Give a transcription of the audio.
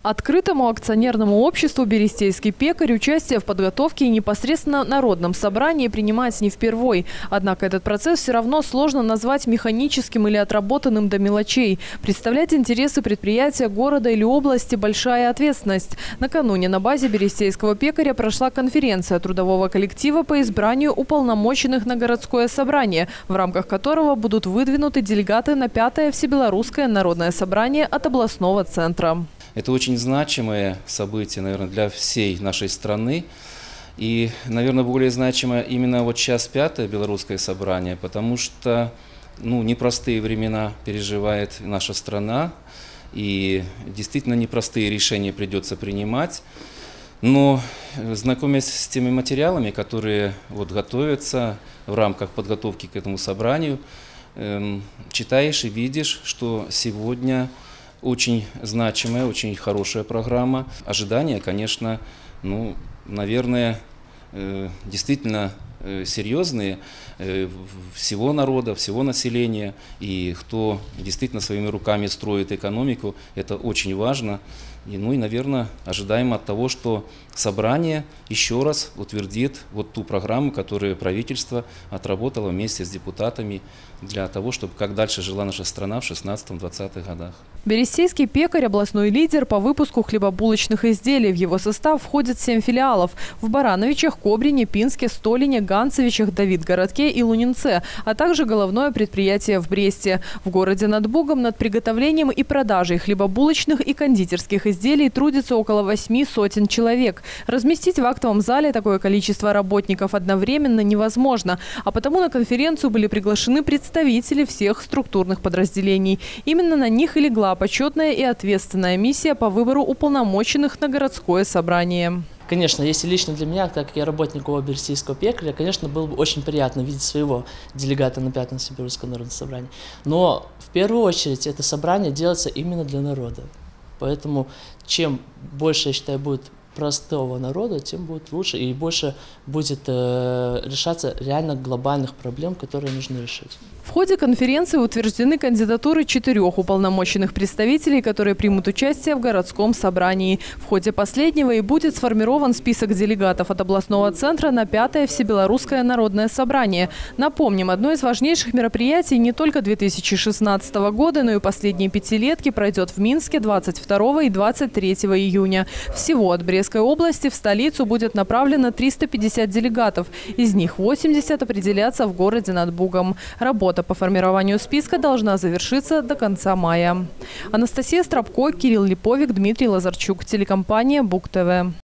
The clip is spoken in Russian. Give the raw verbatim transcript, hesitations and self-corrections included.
Открытому акционерному обществу «Берестейский пекарь» участие в подготовке и непосредственно народном собрании принимать не впервой. Однако этот процесс все равно сложно назвать механическим или отработанным до мелочей. Представлять интересы предприятия, города или области – большая ответственность. Накануне на базе «Берестейского пекаря» прошла конференция трудового коллектива по избранию уполномоченных на городское собрание, в рамках которого будут выдвинуты делегаты на пятое Всебелорусское народное собрание от областного центра. Это очень значимое событие, наверное, для всей нашей страны. И, наверное, более значимое именно вот сейчас пятое Белорусское собрание, потому что ну, непростые времена переживает наша страна. И действительно непростые решения придется принимать. Но знакомясь с теми материалами, которые вот готовятся в рамках подготовки к этому собранию, э, читаешь и видишь, что сегодня очень значимая, очень хорошая программа. Ожидания, конечно, ну, наверное, э, действительно э, серьезные э, всего народа, всего населения. И кто действительно своими руками строит экономику, это очень важно. И, ну и, наверное, ожидаем от того, что собрание еще раз утвердит вот ту программу, которую правительство отработало вместе с депутатами для того, чтобы как дальше жила наша страна в шестнадцатом-двадцатых годах. Берестейский пекарь – областной лидер по выпуску хлебобулочных изделий. В его состав входят семь филиалов – в Барановичах, Кобрине, Пинске, Столине, Ганцевичах, Давидгородке и Лунинце, а также головное предприятие в Бресте. В городе над Бугом над приготовлением и продажей хлебобулочных и кондитерских изделий трудится около восьми сотен человек. Разместить в актовом зале такое количество работников одновременно невозможно, а потому на конференцию были приглашены представители всех структурных подразделений. Именно на них и легла почетная и ответственная миссия по выбору уполномоченных на городское собрание. Конечно, если лично для меня, так как я работник Берестейского пекаря, конечно, было бы очень приятно видеть своего делегата на пятом Всебелорусском народном собрании. Но в первую очередь это собрание делается именно для народа. Поэтому чем больше, я считаю, будет простого народа, тем будет лучше и больше будет э, решаться реально глобальных проблем, которые нужно решить. В ходе конференции утверждены кандидатуры четырех уполномоченных представителей, которые примут участие в городском собрании. В ходе последнего и будет сформирован список делегатов от областного центра на пятое Всебелорусское народное собрание. Напомним, одно из важнейших мероприятий не только две тысячи шестнадцатого года, но и последние пятилетки пройдет в Минске двадцать второго и двадцать третьего июня. Всего от Брестской области в столицу будет направлено триста пятьдесят делегатов. Из них восемьдесят определятся в городе над Бугом. Работа по формированию списка должна завершиться до конца мая. Анастасия Страбко, Кирилл Липовик, Дмитрий Лазарчук. Телекомпания Буг ТВ.